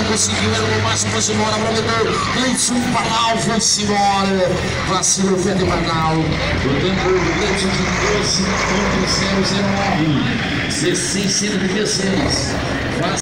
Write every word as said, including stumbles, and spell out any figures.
conseguiu, era o máximo, foi embora, aproveitou. Cleiton Palau foi embora. Vacilou, foi até Banal. O tempo do Cleiton de doze ponto zero zero nove. dezesseis cento e trinta e seis.